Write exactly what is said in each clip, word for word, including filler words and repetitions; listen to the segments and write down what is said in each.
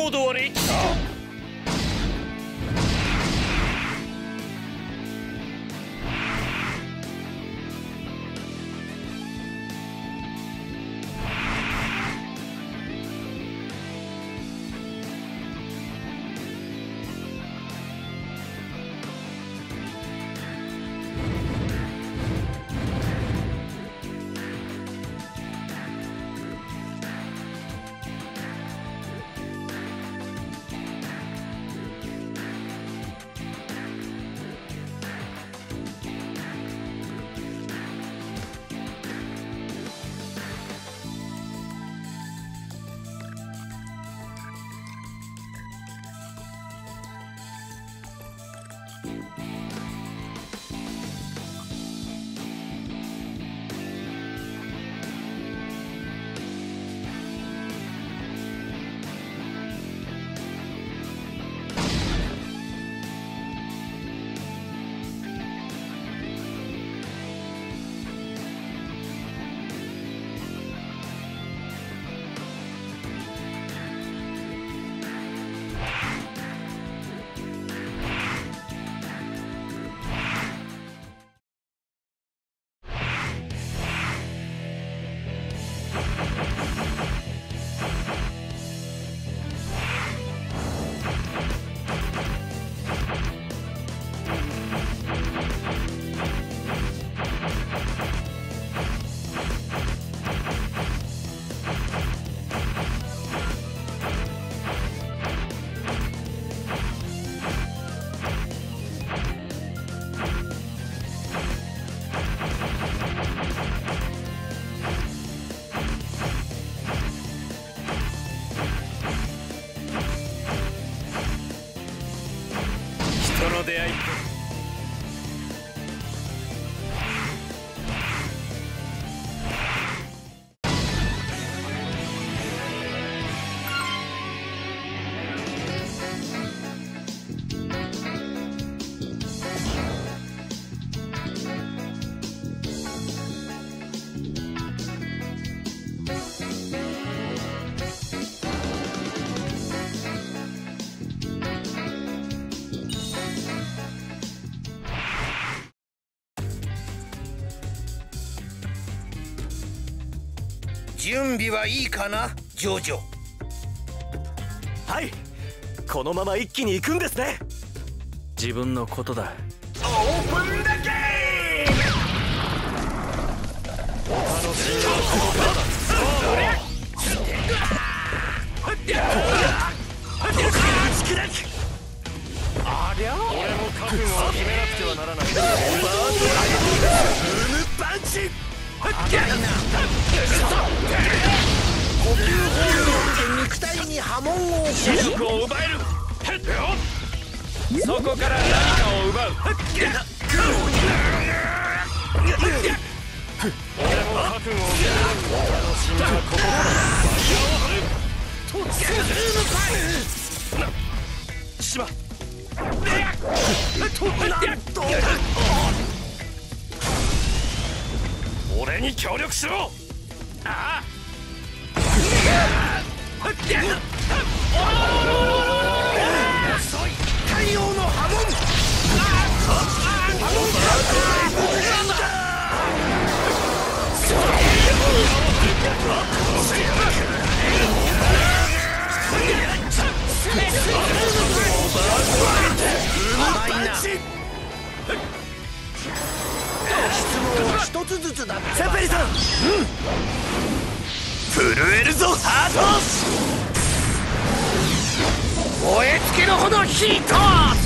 踊りきた。出会い。準備はいいかな、ジョジョ。 はい、このまま一気に行くんですね。自分のことだ。 オープンだけー。お楽しみはここからだ。ありゃ、俺も覚悟を決めなくてはならない。オーバードライブブームパンチ。呼吸法によって肉体に波紋を視力を奪える。そこから何かを奪う。俺も覚悟を決める。楽しみはここからだ。突然ズームパイしまっ俺に協力しろ。ああ遅い。太陽の波紋。質問は一つずつだ。セペリさん、うん、震えるぞハート。燃え尽きるほどヒート。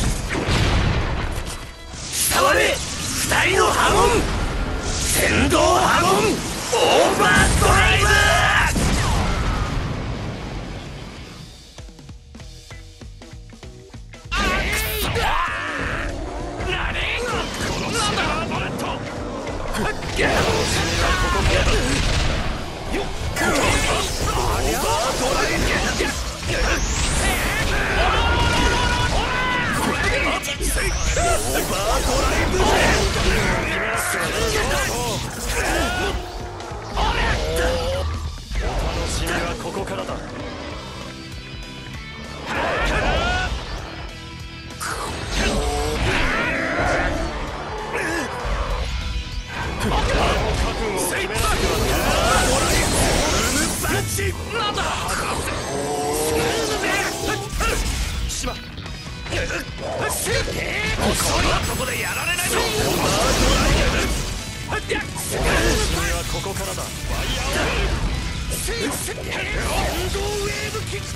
伝われ二人の波紋。先導波紋オーバードライブ。 なとこでやられないぞ。君はここからだ。ワイヤーを連動ウェーブキッ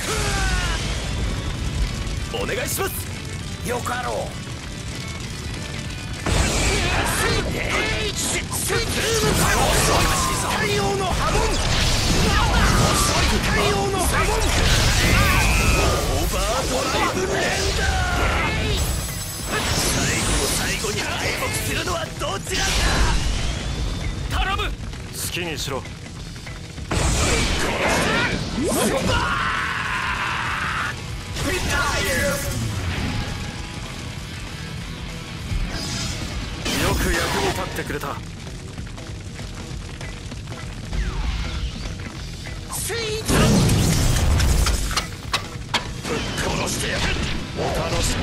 ク。お願いします。よかろう。太陽の波紋。太陽の波紋。オーバードライブレンダー。最後の最後に敗北するのはどちらだ。頼む。好きにしろ。よく役に立ってくれた。殺してやる。お楽し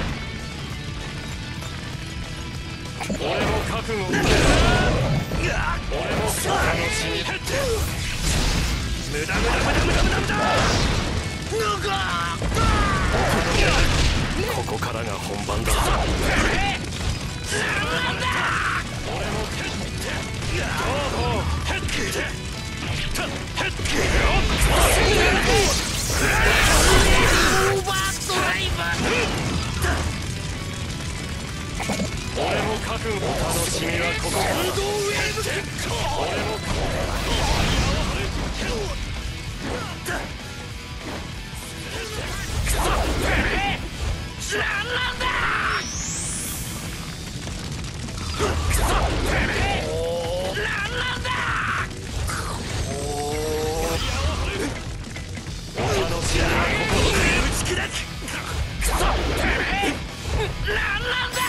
み。俺も覚悟。俺も楽しみ。無駄無駄無駄無駄無駄無駄。ここからが本番だ。俺も蹴ってどうぞ。蹴ってオーバードライバー。俺も覚悟。お楽しみはここから。俺も何なんだ。何なんだ。お楽しみはここで打ち砕く。何なんだ。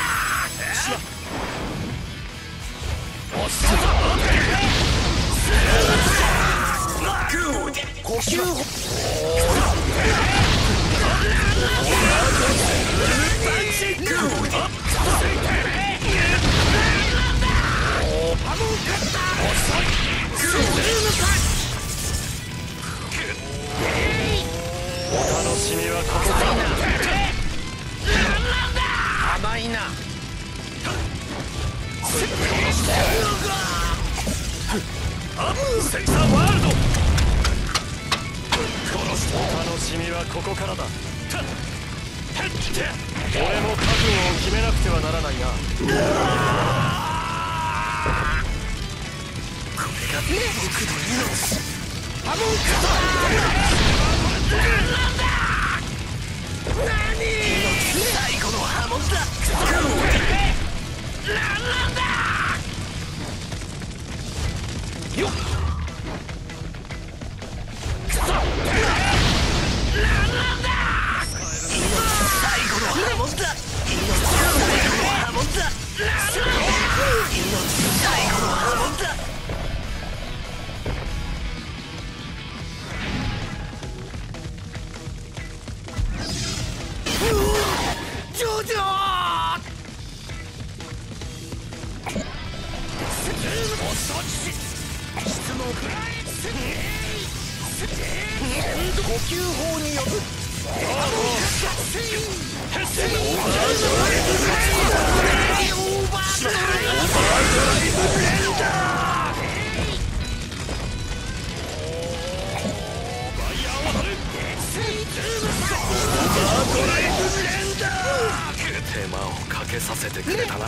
おっしゃグー呼吸法。お楽しみはここからだ。甘いな。アムセンサーワールド。お楽しみはここからだ。俺も覚悟を決めなくてはならないな。これが僕の命。アモンカタなんだ。何。最後の波紋だ。何なんだ。よっ。何なんだ。最後の波紋だ。最後の波紋だ。最後の波紋だ。ジョジョー。おそち質のフライ。呼吸法による。手間をかけさせてくれたな。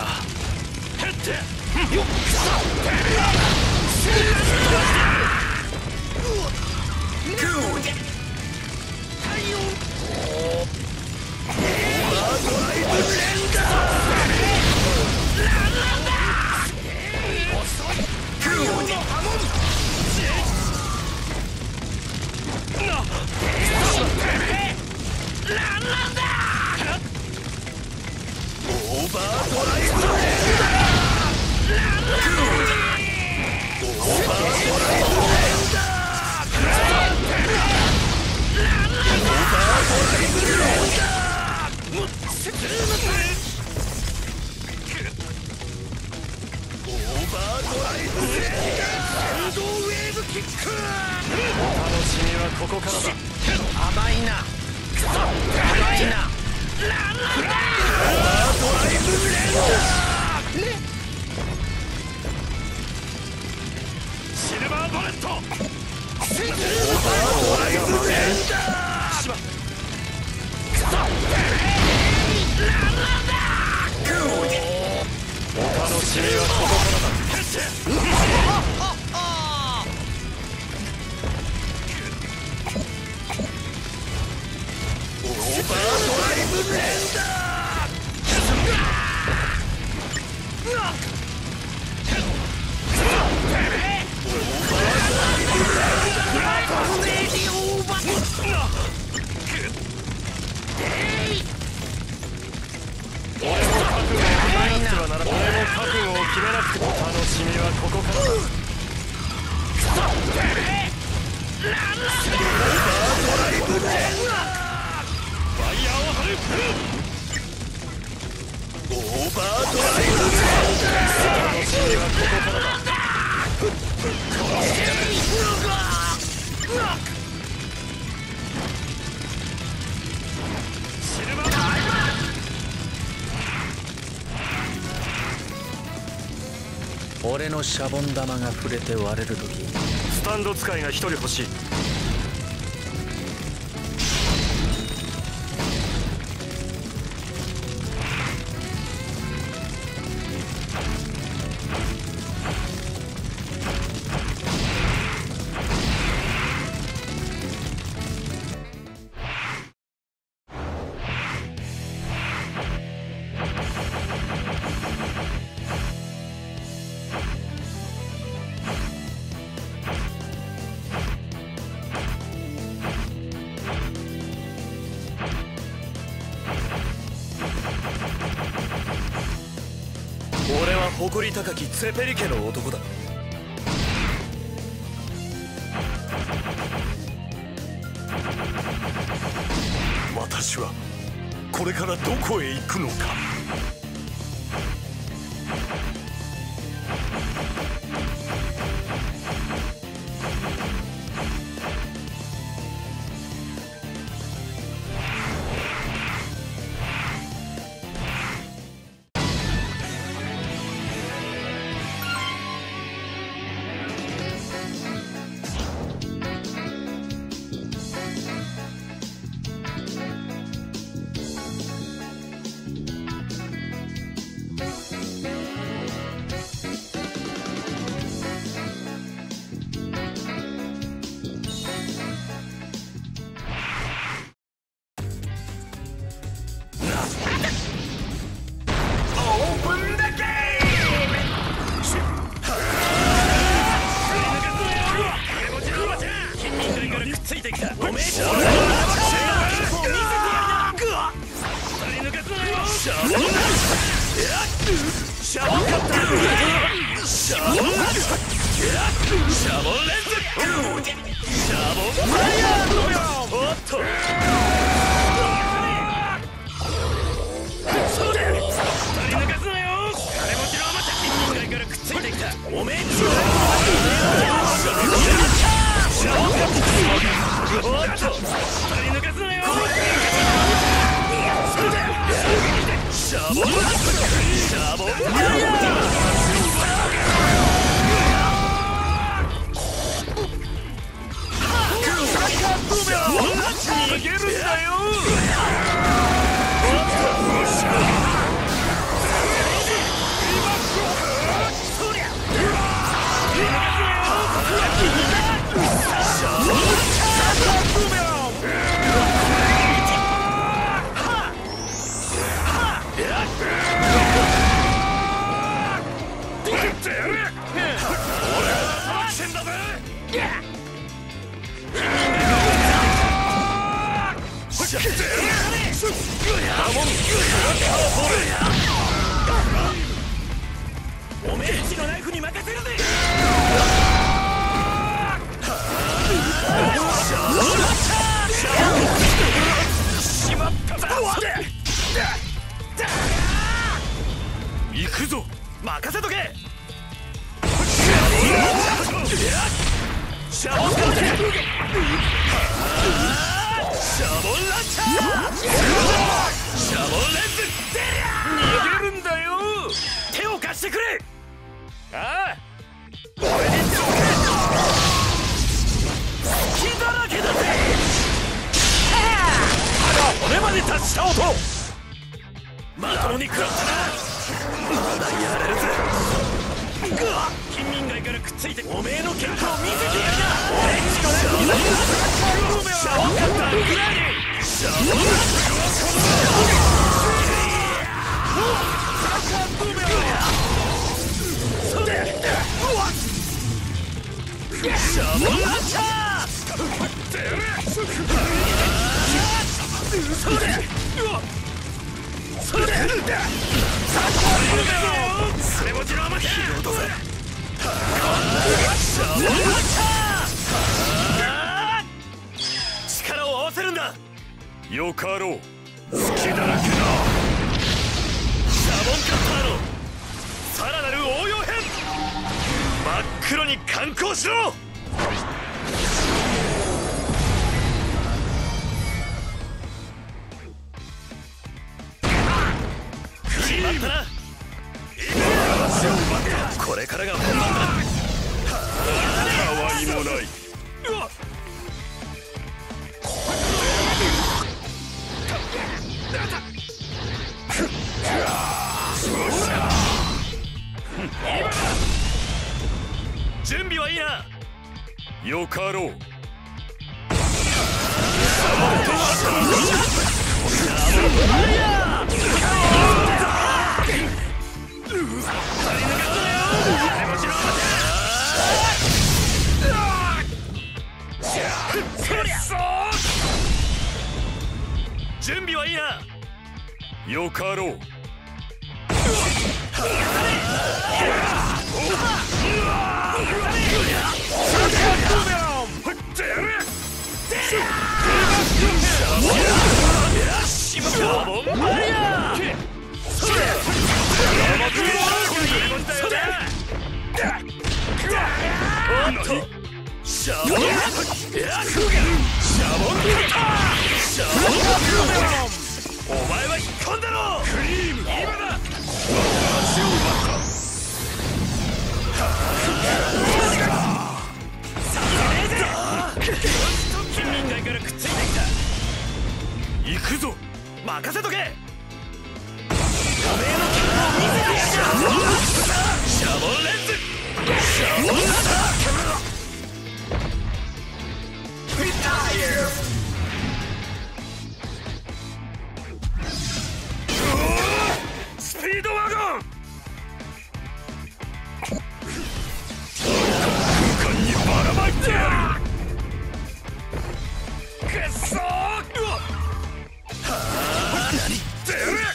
ここからだ。甘いな。甘いな。ドライブレしみはここからだ。オーバードライブレンダー。俺も覚悟を決めなくても楽しみはここからだ。ドライブレンダー。ファイヤーを張る。オーバードライブレンダー。楽しみはここからだ。シルバータイム。俺のシャボン玉が触れて割れるとき、スタンド使いが一人欲しい。俺は誇り高きツェペリ家の男だ。私はこれからどこへ行くのか。おめえっちのナイフに任せるぜ。しまったぞ。行くぞ。任せとけ。シャボンカウンテシャボンランチャーシャボンレンズ逃げるんだよ。手を貸してくれ。ああ俺に手を貸せ。隙だらけだぜ。歯が骨まで達した音。まともに食らったな。 まだやれるぜ。近隣外からくっついておめえの結果を見せてやるな。シャボンカッターグラインシャボンカッターブーメランそれシャボンランチャーそれそれそれもちろん待て拾うとぜ。シャボンランチャー力を合わせるんだ。 よかろう。好きだらけだ。シャボンカッターのさらなる応用編真っ黒に敢行しろ。決まったな。これからが本番だ。 たわいもない。 準備はいいな。 よかろう。 準備はいいな。 よかろう。 お前は引っ込んだろ。クリーム今だ。近隣外からくっついてきた。行くぞ。任せとけ。おめえの結果を見せてやる。シャボンレンズシャボンラターリタイア。スピードワゴン空間にばらまいてやる。 くっそー。何てめえ。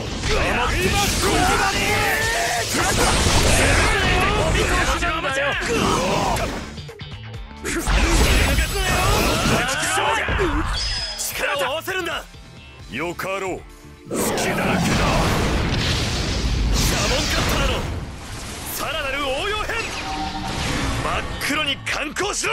力を合わせるんだ。 よかろう。好きだらけだ。 シャボンカッターのさらなる応用編真っ黒に敢行しろ。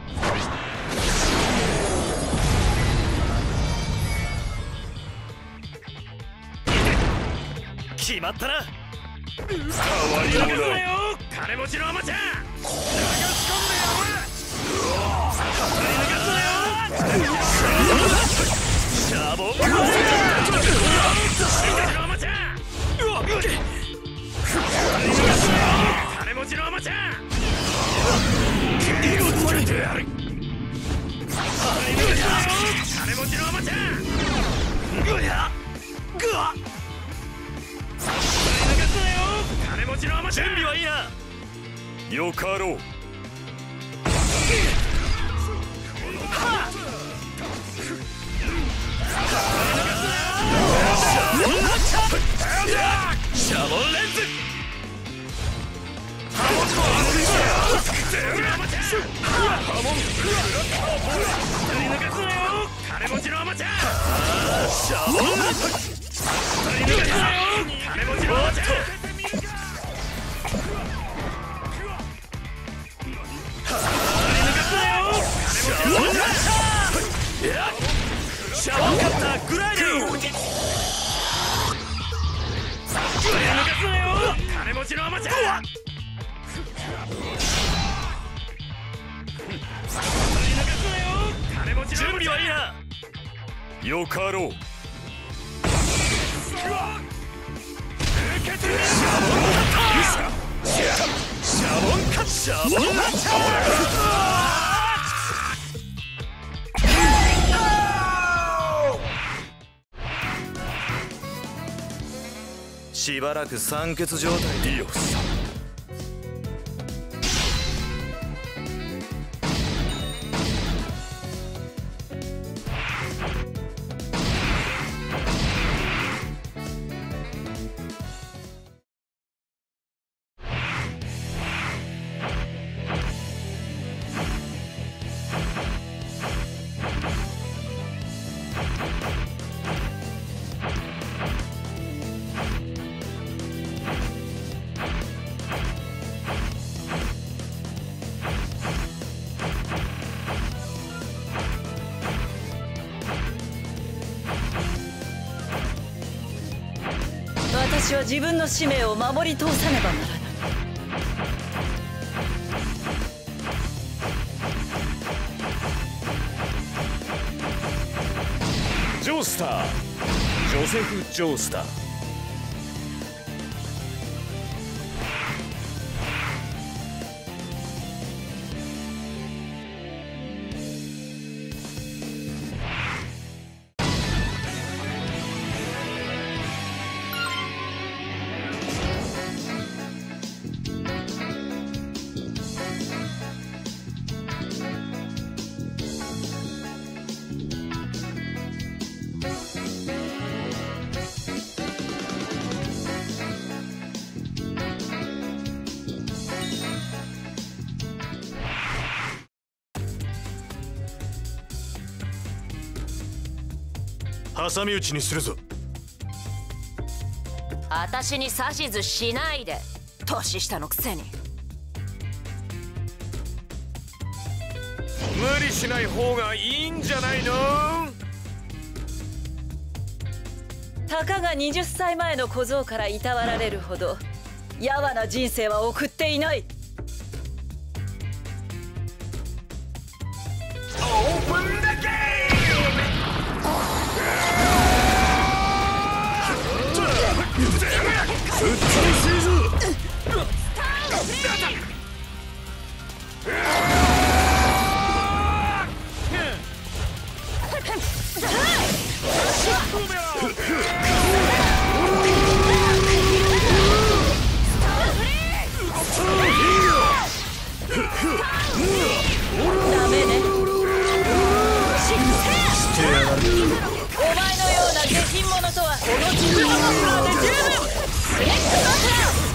決まったな。 かわいいもない。 金持ちのアマちゃん流し込んでやる。抜かすなよ。シャボンカッターのアマちゃん金持ちのアマちゃん色つけてやる。金持ちのアマちゃんぐやぐわ金持ちのアマちゃん。準備はいいな。 よかろう。 シャボンレンズ金持ちのアマちゃん。シャボンレンズ金持ちのアマちゃん。シャボンカッターグライディング金持ちのアマちゃん。準備はいいな。 よかろう。 けてみる。シャボンカッター。シャボンカッシャボンラッチャー。しばらく酸欠状態。ディオス。 私は自分の使命を守り通さねばならない。 ジョースター、ジョセフ・ジョースター。挟み撃ちにするぞ。 私に指図しないで、年下のくせに。 無理しない方がいいんじゃないの？ たかがはたちまえの小僧からいたわられるほどやわな人生は送っていない。 オープンだけうっちゃいせいぞ。 ダメね。お前のような下品者とはこの地球のマフラーで十分。スネックマフラ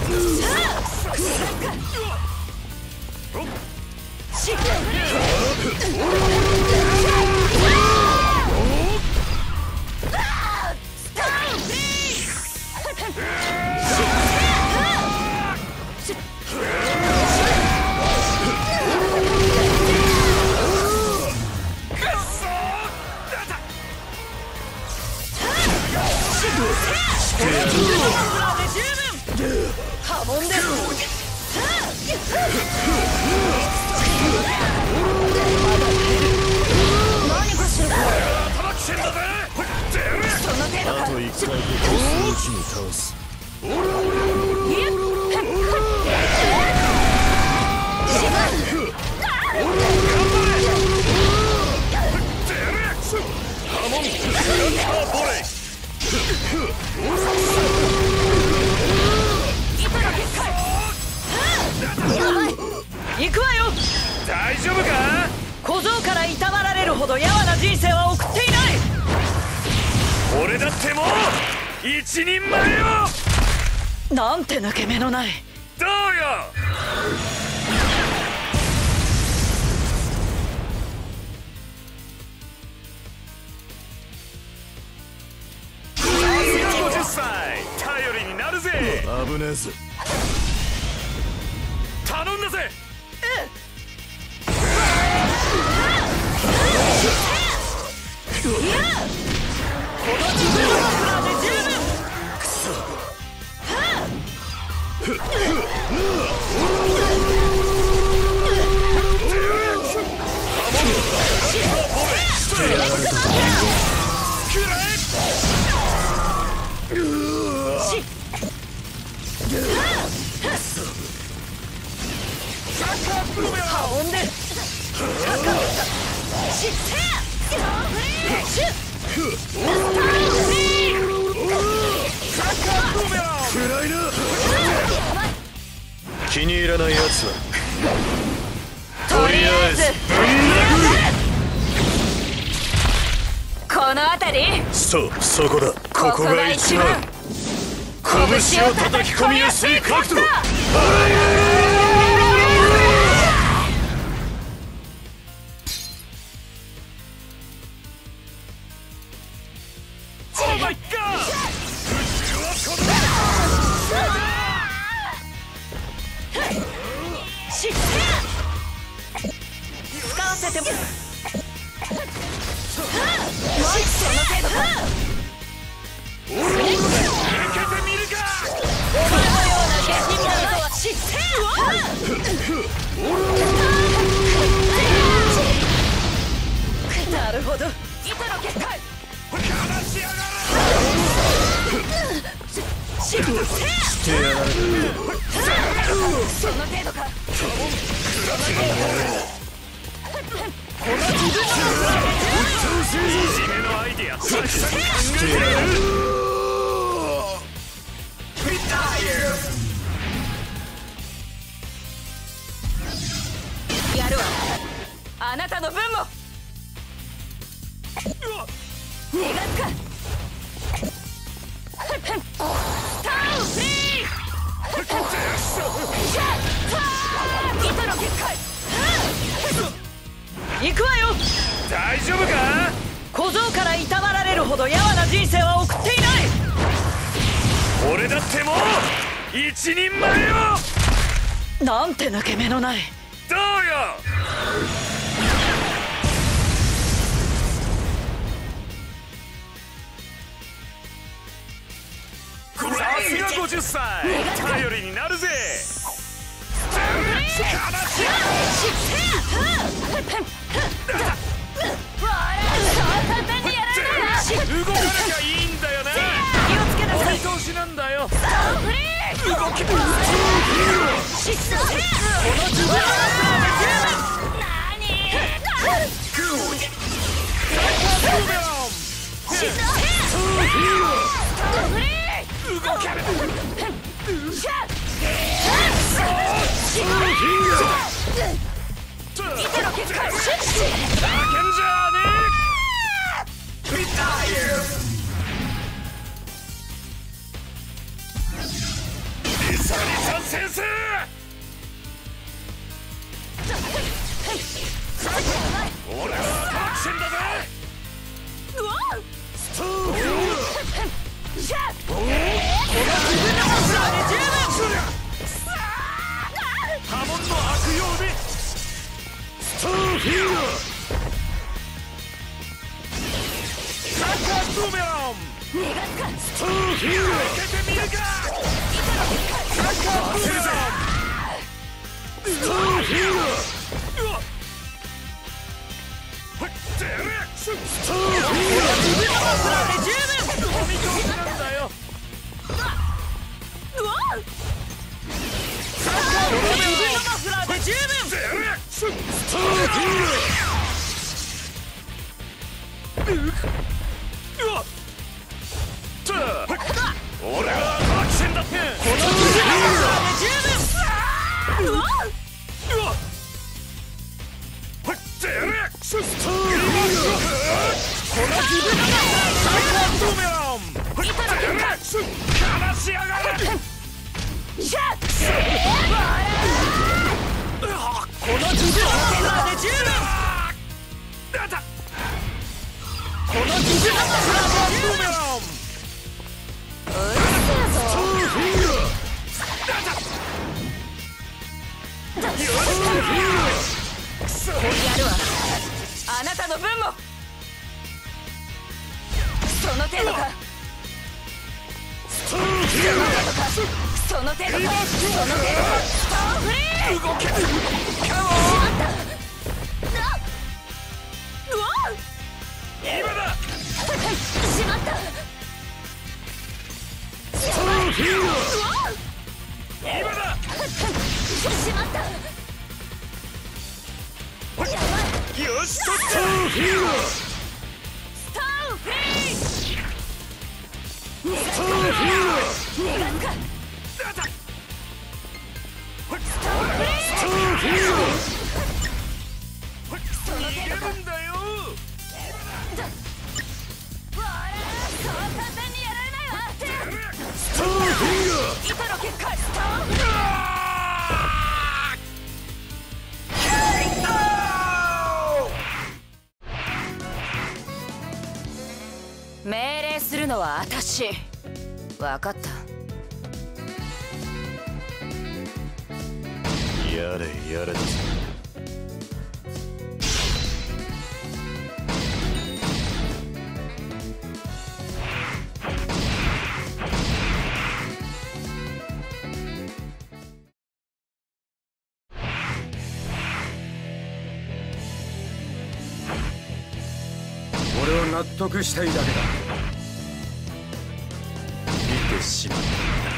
ー。シック。波紋です。何かしら。 あと一回でこっちに倒す。 行くわよ。 大丈夫か？ 小僧からいたわられるほどやわな人生は送っていない。 俺だってもう一人前よ。 なんて抜け目のない。 どうよ。ごじゅっさい頼りになるぜ。危ねえぜ。頼んだぜ。この自分のマフラーで十分。くそ。 破音で暗いな。気に入らないやつはとりあえずこの辺り。 そう、そこだ。ここが一番拳を叩き込みやすい角度。 使わせてもその程度か。お前のような下品者とは知ってる。なるほど。糸の結界してやられる。 その程度か。この自分のいじめのアイデアしてやられる。 やるわ。あなたの分も逃がすか。タウンフリー糸の結界行くわよ。 大丈夫か。 小僧からいたわられるほどやわな人生は送っていない。 俺だってもう一人前よ。 なんて抜け目のない。 どうよ。さすがごじゅっさい。頼りになるぜ。動かなきゃいいんだよな。 気をつけなさい。 お見通しなんだよ。動きこの自分の先生。俺は確信だぜ。ストーン波紋の悪用でストーンヒーローサッカーブーメランストーンヒーロー受けてみるか。サッカーブーメランストーンヒーローストーンヒーローストーンヒーローお見通しなんだよ。サッカーブーメラン自分のマフラーで十分ストーンヒーロー俺は作戦だって。この自分のマフラーで十分うわうわストーンヒーローこの自分のマフラーでサッカーブーメラン離しやがれ。この自分のマフラーで十分この自分のマフラーで十分やるわ。あなたの分もその程度か。その程度か。その程度か。その程度か。ストーンフリー動け。しまったうわ今だ。しまったストーンヒーローしとったフィーラースターフィースターフィーラー逃がすかスターフィーラー逃げるんだよそう簡単にやられないわスターフィーラー板の結果スター命令するのは私。分かった。 やれやれだぞ。俺は納得したいだけだ。見てしまった。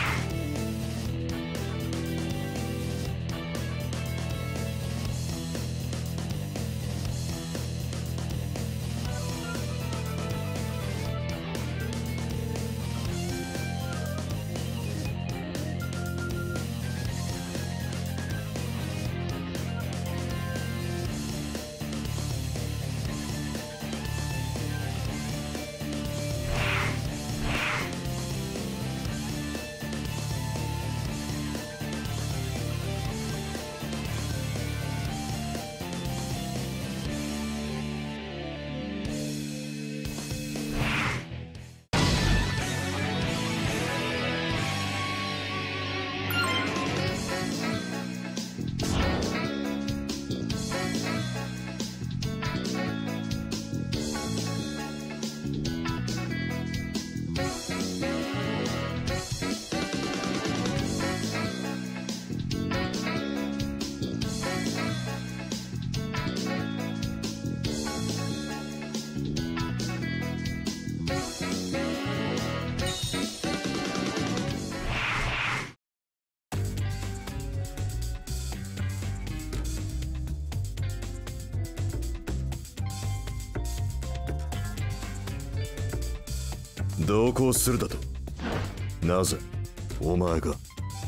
同行するだと。なぜお前が。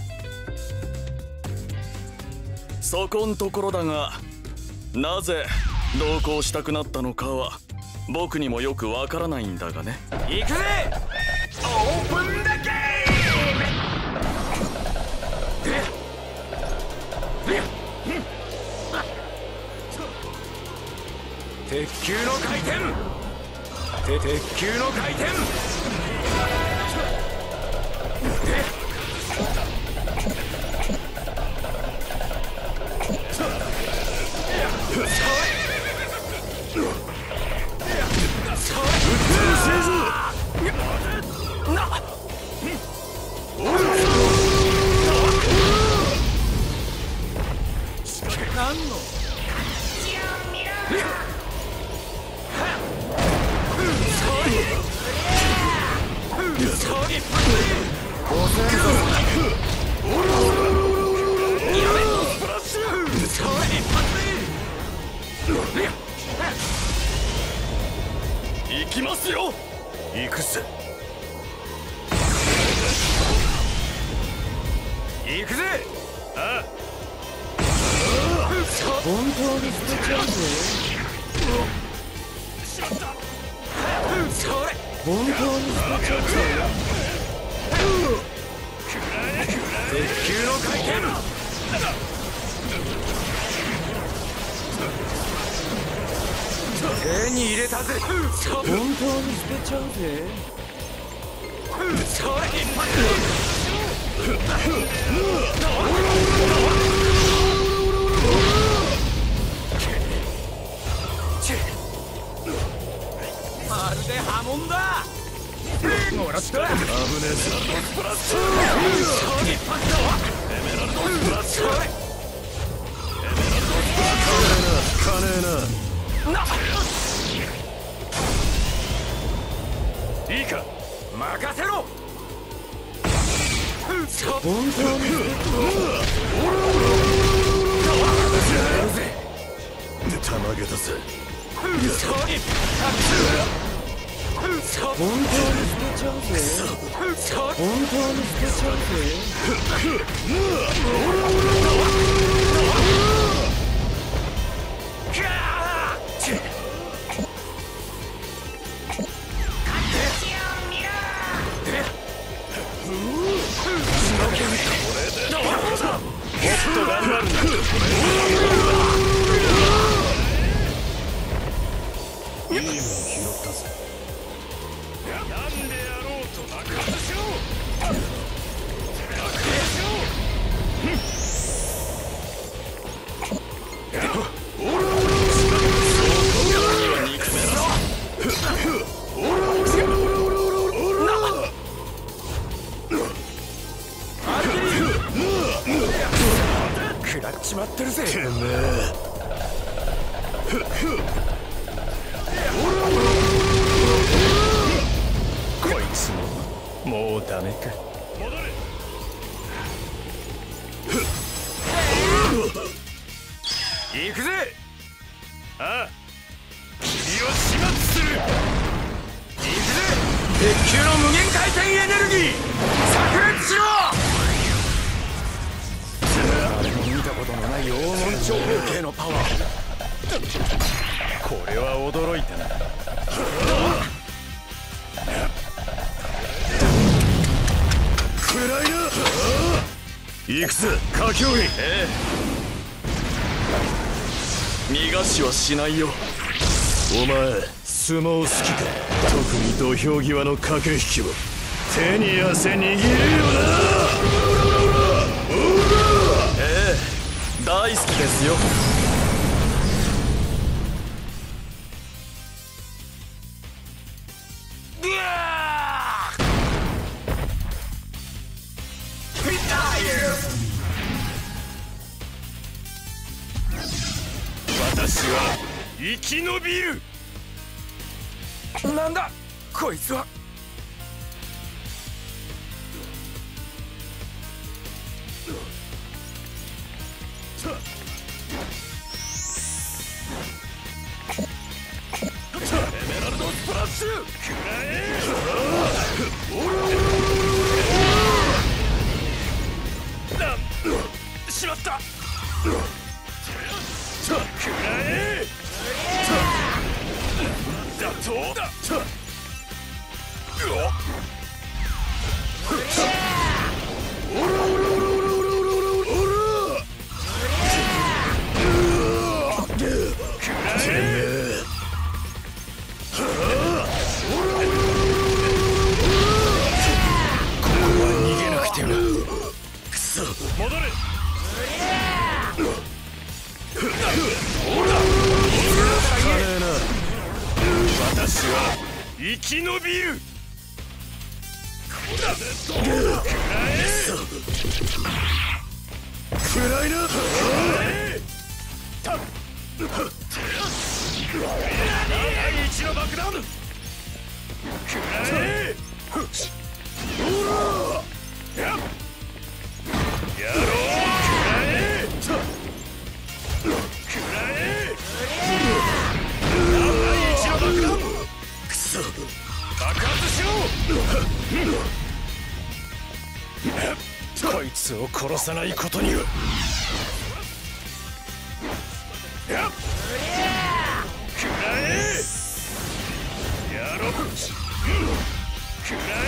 そこんところだが、なぜ同行したくなったのかは僕にもよくわからないんだがね。 行くぜ。オープンだゲーム。鉄球の回転。て鉄球の回転。何の行きますよ。 行くぜ。行くぜ。ああ。 本当に捨てちゃうぞ。本当に捨てちゃうぞ。 鉄球の回転。手に入れたぜ。 本当に捨てちゃうぜ。 まるで波紋だ。もらった。危ねえぞ。プラスエメラルドプラス。エメラルドプラス。金えな。いいか、任せろ。 本当にたまげたぜ。 本当に捨てちゃうぜ。本当に捨てちゃうぜ。もっと頑張るんだ。いいもん拾ったぜ。なんでやろうと爆発しろ。爆発しろ。オラオラ憎めろ。オラオラオラオラ食らっちまってるぜ。てめえ。こいつももうダメか。戻れ。行くぜ。ああ、君を始末する。行くぜ。鉄球の無限回転エネルギー炸裂しろ。誰も見たことのない黄金長方形のパワー。これは驚いたな。暗いな。行くぜ、火競技。ええ、逃がしはしないよ。お前相撲好きか。特に土俵際の駆け引きを手に汗握るよな。ええ、大好きですよ。私は生き延びる。なんだこいつは。エメラルドスプラッシュ。くらえ。しまった。くらえ。だとだ。おらおらおらおらおらおらおら。てめえ。ここは逃げなくては。くそ。戻れ。私は生き延びる。暗いな。第一の爆弾。くらえ。やろう。爆発しろ。こいつを殺さないことには。やっくらえ。やろう。くらえ。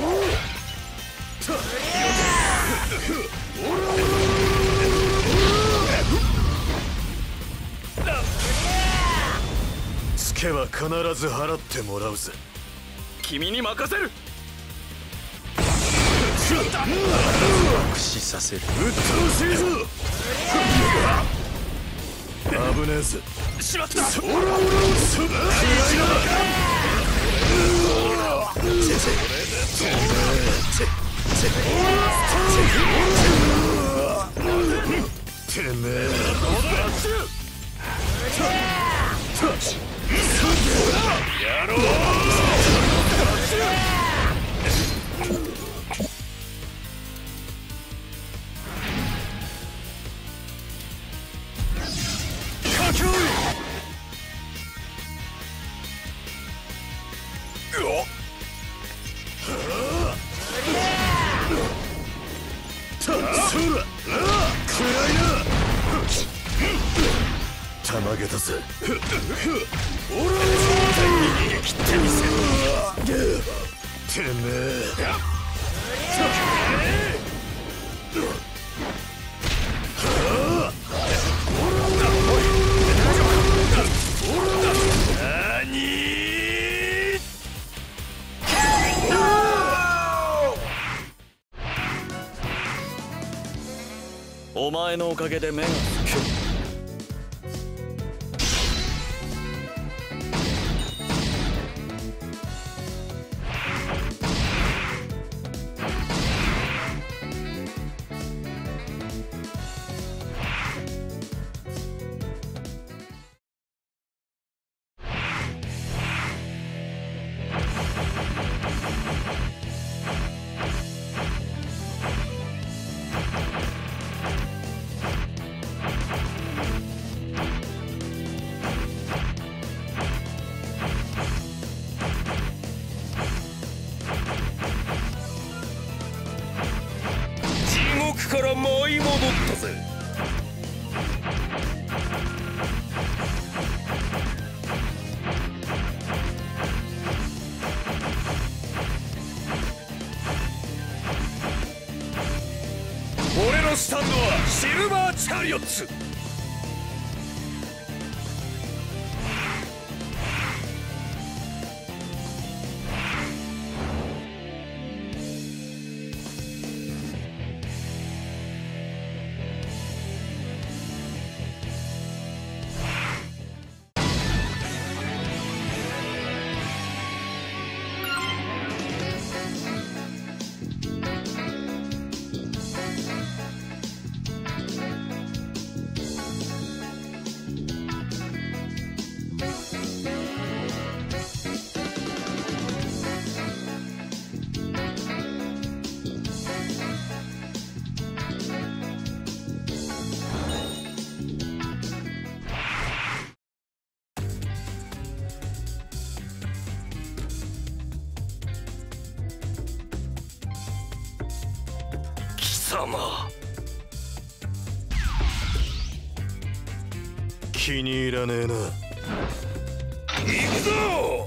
つけは必ず払ってもらうぜ。君に任せる。爆死させる。うっとうしいぞ。危ねえぜ。しまった。オラオラをすばてめえ。やろう。 そら暗いな。たまげたぜ。おら逃げ切ってみせる。てめえお前のおかげで目がつく。 から舞い戻ったぜ。俺のスタンドはシルバーチャリオッツ。気に入らねえな。行くぞ。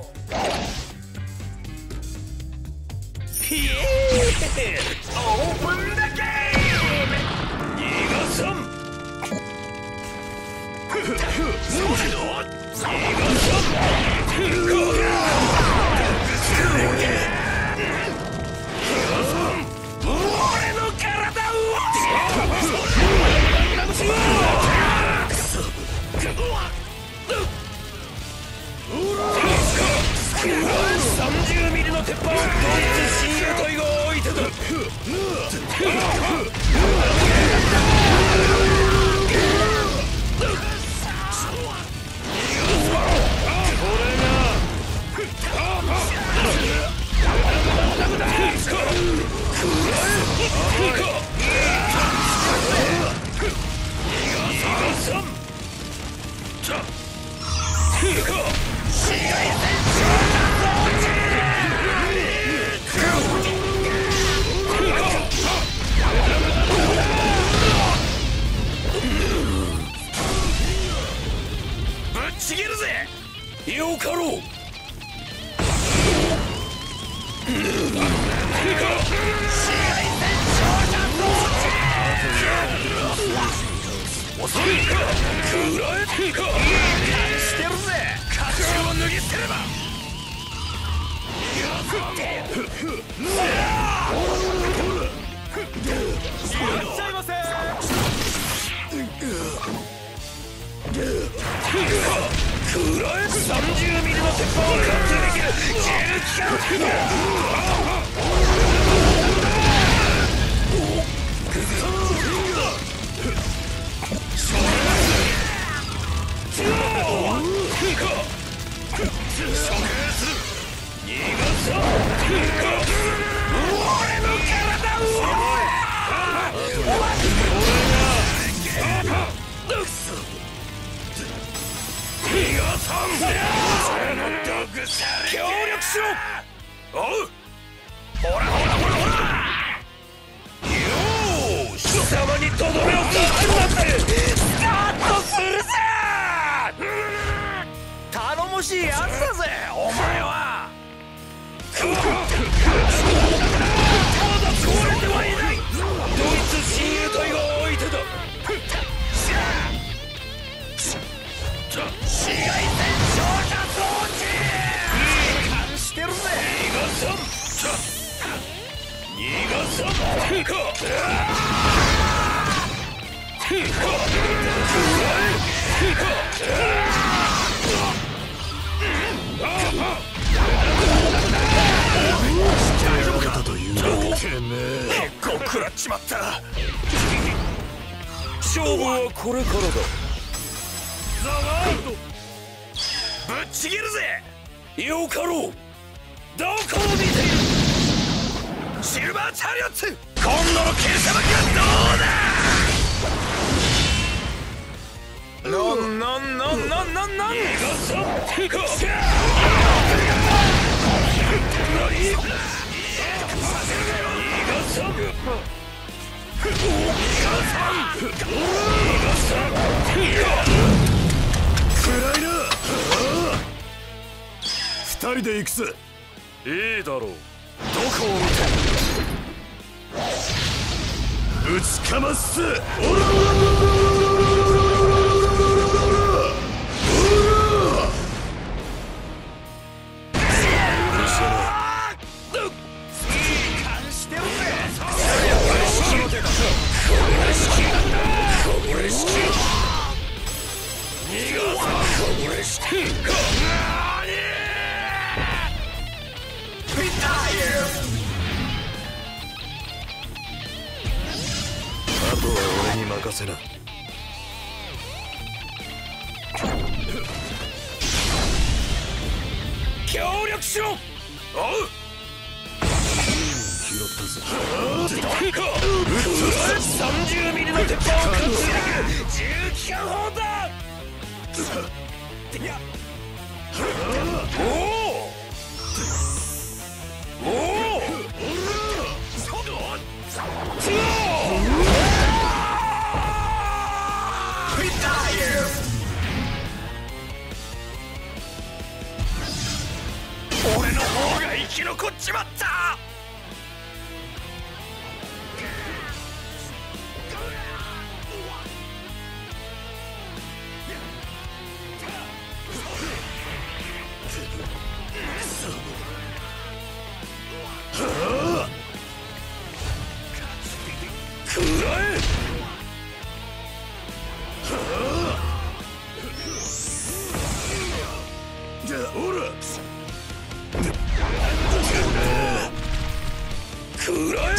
イエーイ。オープンだゲーム。逃がさん。そうだよ。逃がさん。俺の体を。さんじゅうミリの鉄板をドイツ親衛隊が置いてた。ちぎるぜ。よかろう。遅いか。食らえてか。してるぜ。価値を脱ぎ捨てれば。いらっしゃいませ。くらえ。さんじゅうミリの鉄板を貫通できる自力か。俺の体を。協力しろ。おう。 大丈夫かというわけめえ結構食らっちまった。勝負はこれからだ。ザワールドぶっちぎるぜ。よかろう。どこを見ている。シルバーチャリオッツ、今度の剣さばきはどうだ。なんなんなんなんなんなん。逃がさん。逃がさん。暗いな。二人で行くぜ。いいだろう。どこを見て。打ちかますぜ。オラあとは俺に任せな。協力しろ。おう。拾ったぜ。さんじゅうミリの鉄板を貫通できる重機関砲だ。おおおお。俺の方が生き残っちまった。食らえ。じゃあほら食らえ。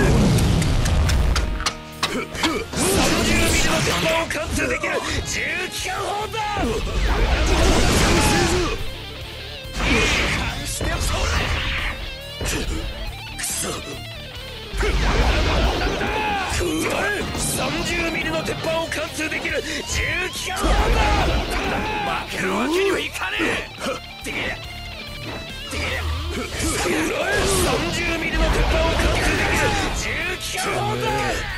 さんじゅうミリの鉄板を貫通できる重機関砲だ。監視ておそれ。くそ。さんじゅうミリの鉄板を貫通できる重機関砲だ。負けるわけにはいかねえ。でさんじゅうミリの鉄板を貫通できる重機関砲だ。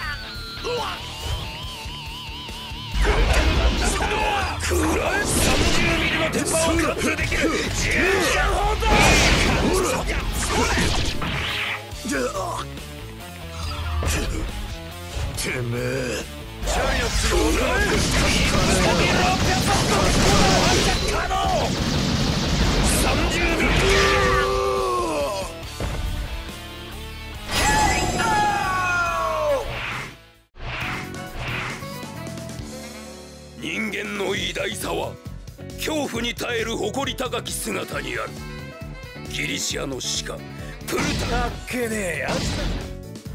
くらえ。さんじゅうミリの鉄板を貫通できる重機関砲だ。じゃあてめえチャリオッツのおかげ。さんじゅうミリ。人間の偉大さは恐怖に耐える誇り高き姿にある。ギリシアの士官プルタ。あっけねえやつだ。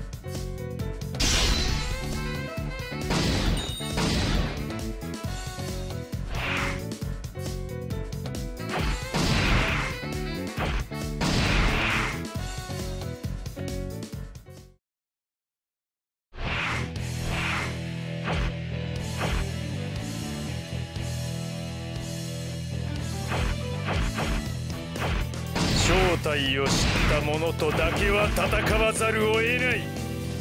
正体を知った者とだけは戦わざるを得ない。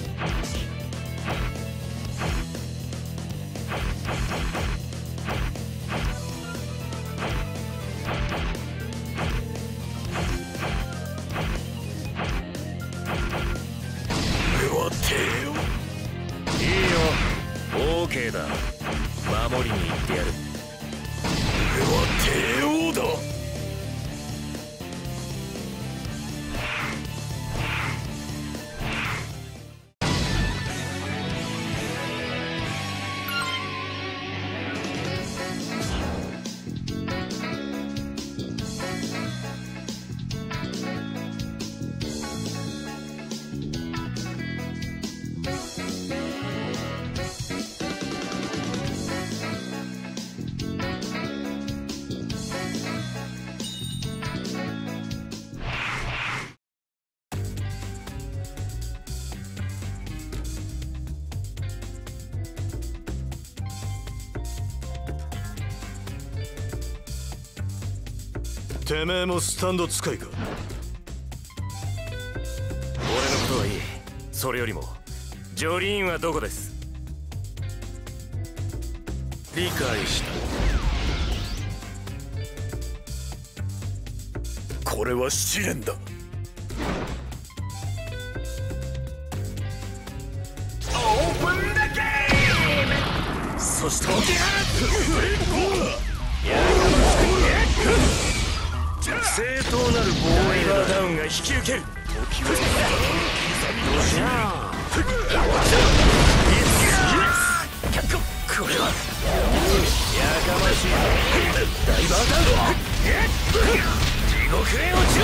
俺は帝王。いいよ、 OK だ。守りに行ってやる。俺は帝王だ。 てめえもスタンド使いか。 俺のことはいい。それよりもジョリーンはどこです？ 理解した。これは試練だ。 そして正当なる防衛ダウンが引き受ける。これはやかましいダイバーダウン。地獄へ落ちろ。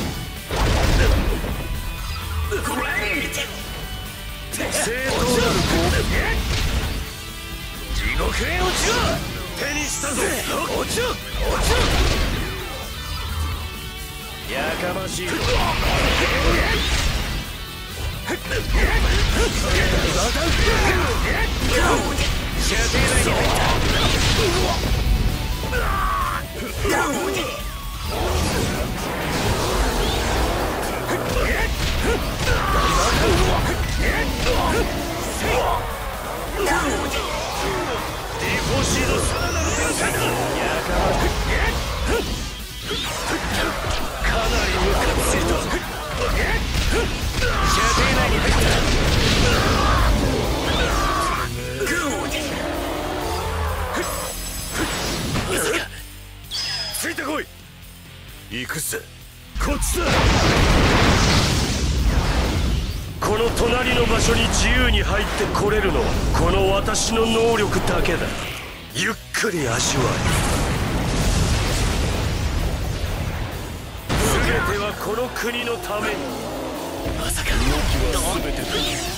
正当なる防衛。地獄へ落ちろ。手にしたぞ。落ちろ落ちろ。やかましいぞ。射程内に入った。ディフォーシードさらなる展開だ。やかましい。かなりムカついたぞ。射程内に入った。ついてこい。 行くぜ。 こっちだ。この隣の場所に自由に入ってこれるのはこの私の能力だけだ。ゆっくり味わえ。全てはこの国のために。まさか動きは全てだ。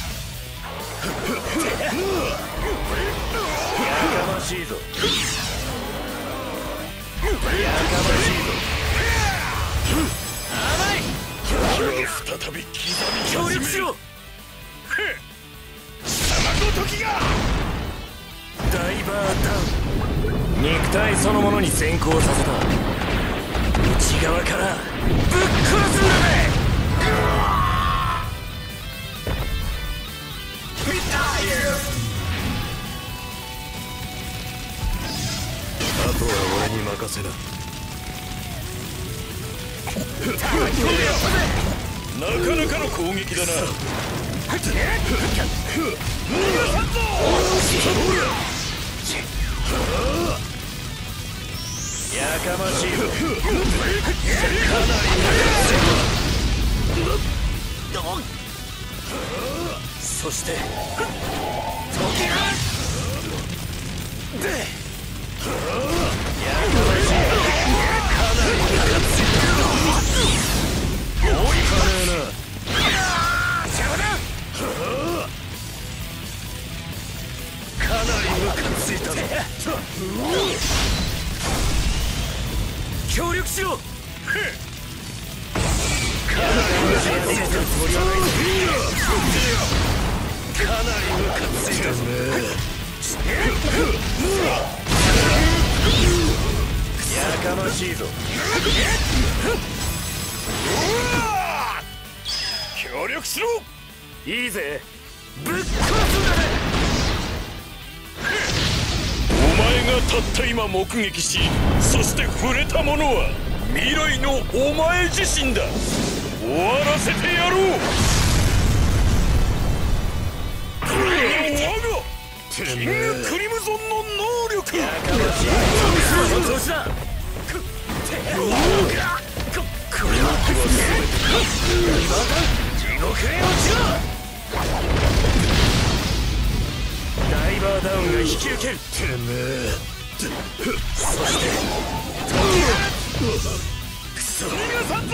やかましいぞ。やかましいぞ。甘い。再び刻み協力しろ。貴様ごときがダイバーダウン。肉体そのものに先行させた。内側からぶっ殺すんだぜ。 あとは俺に任せな。なかなかの攻撃だな。 やかましいぞ。かなりそして時がでやかましい。かなりムカついた。追いかねえな。かなりムカついたぞ。協力しろ。かなりムカついたつもりはない。かなりムカついたぞ。やかましいぞ。 協力しろ。 いいぜ。ぶっ殺すんだぜ。 お前がたった今目撃し、そして触れたものは未来のお前自身だ。終わらせてやろう。我がキングクリムゾンの能力。 やかましい。その調子だ。これは地獄へ落ちろ。ダイバーダウンが引き受ける。 てめえ。 そしてクソ逃がさんぞ。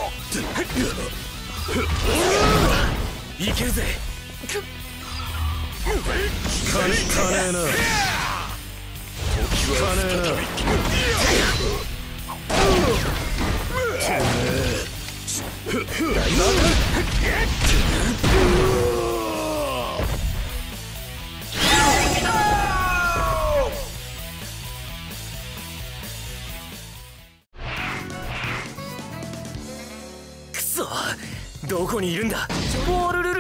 いけるぜ。 かねえな。時は再びどこにいるんだ。ボールル